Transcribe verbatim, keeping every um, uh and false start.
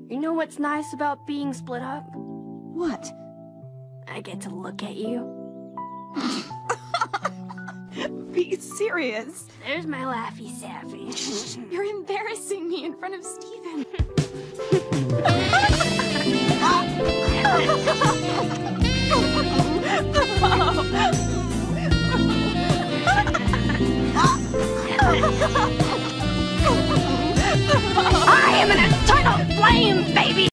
You know what's nice about being split up? What? I get to look at you. Be serious. There's my Laffy Saffy. You're embarrassing me in front of Steven. I am an eternal flame, baby!